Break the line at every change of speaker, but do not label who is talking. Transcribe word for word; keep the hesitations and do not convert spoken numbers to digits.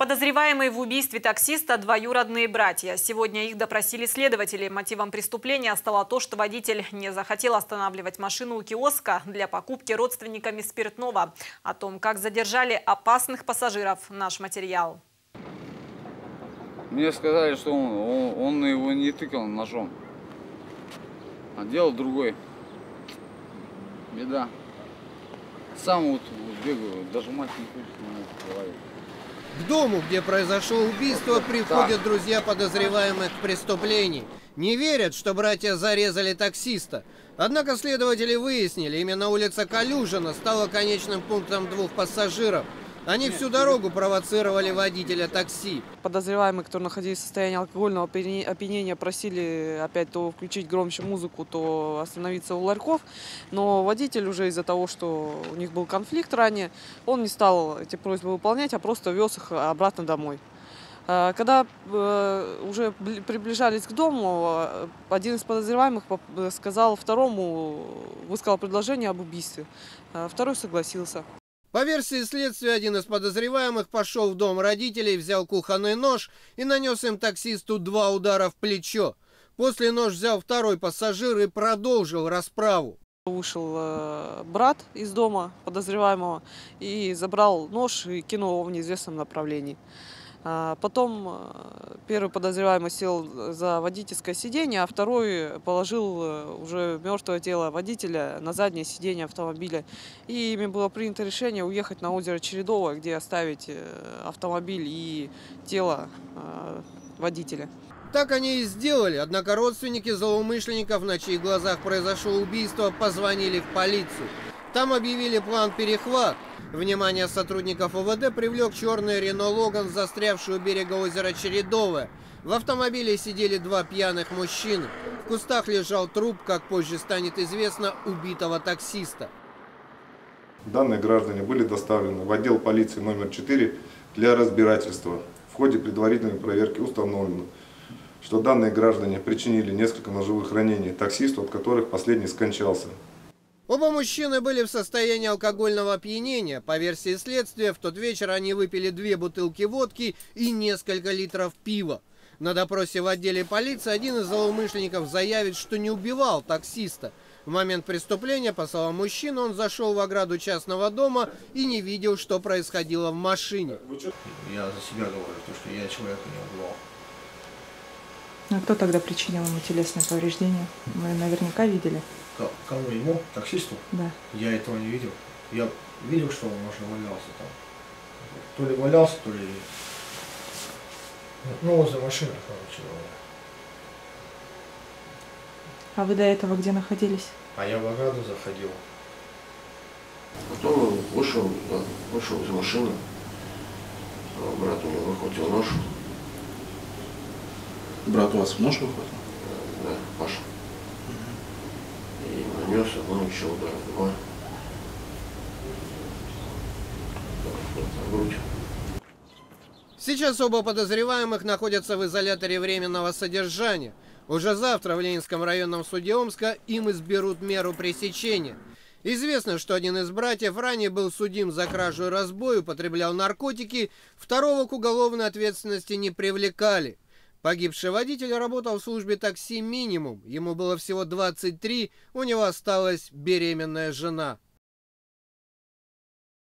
Подозреваемые в убийстве таксиста – двоюродные братья. Сегодня их допросили следователи. Мотивом преступления стало то, что водитель не захотел останавливать машину у киоска для покупки родственниками спиртного. О том, как задержали опасных пассажиров, наш материал.
Мне сказали, что он, он, он его не тыкал ножом, а делал другой. Беда. Сам вот бегаю, даже мать не хочет мне говорить.
К дому, где произошло убийство, приходят друзья подозреваемых в преступлении. Не верят, что братья зарезали таксиста. Однако следователи выяснили, именно улица Калюжина стала конечным пунктом двух пассажиров. Они всю дорогу провоцировали водителя такси.
Подозреваемые, которые находились в состоянии алкогольного опьянения, просили опять то включить громче музыку, то остановиться у ларьков. Но водитель уже из-за того, что у них был конфликт ранее, он не стал эти просьбы выполнять, а просто вез их обратно домой. Когда уже приближались к дому, один из подозреваемых сказал второму, высказал предложение об убийстве. Второй согласился.
По версии следствия, один из подозреваемых пошел в дом родителей, взял кухонный нож и нанес им таксисту два удара в плечо. После нож взял второй пассажир и продолжил расправу.
Вышел брат из дома подозреваемого и забрал нож и кинул его в неизвестном направлении. Потом первый подозреваемый сел за водительское сиденье, а второй положил уже мертвое тело водителя на заднее сиденье автомобиля. И ими было принято решение уехать на озеро Чередово, где оставить автомобиль и тело водителя.
Так они и сделали, однако родственники злоумышленников, на чьих глазах произошло убийство, позвонили в полицию. Там объявили план перехват. Внимание сотрудников ОВД привлек черный Рено Логан, застрявший у берега озера Чередовое. В автомобиле сидели два пьяных мужчины. В кустах лежал труп, как позже станет известно, убитого таксиста.
Данные граждане были доставлены в отдел полиции номер четыре для разбирательства. В ходе предварительной проверки установлено, что данные граждане причинили несколько ножевых ранений таксисту, от которых последний скончался.
Оба мужчины были в состоянии алкогольного опьянения. По версии следствия, в тот вечер они выпили две бутылки водки и несколько литров пива. На допросе в отделе полиции один из злоумышленников заявит, что не убивал таксиста. В момент преступления, по словам мужчины, он зашел в ограду частного дома и не видел, что происходило в машине.
Я за себя говорю, что я человека не убивал.
А кто тогда причинил ему телесные повреждения? Вы наверняка видели.
Кому? Ему? Таксисту?
Да.
Я этого не видел. Я видел, что он, может, валялся там. То ли валялся, то ли... Ну, возле машины, короче говоря.
А вы до этого где находились?
А я в ограду заходил.
Потом он вышел, да, вышел из машины. Брат у него выхватил нож.
Брат у вас нож выхватил?
Да, Паша. И нанес одно еще удар, два. В грудь.
Сейчас оба подозреваемых находятся в изоляторе временного содержания. Уже завтра в Ленинском районном суде Омска им изберут меру пресечения. Известно, что один из братьев ранее был судим за кражу и разбой, употреблял наркотики, второго к уголовной ответственности не привлекали. Погибший водитель работал в службе такси «Минимум». Ему было всего двадцать три, у него осталась беременная жена.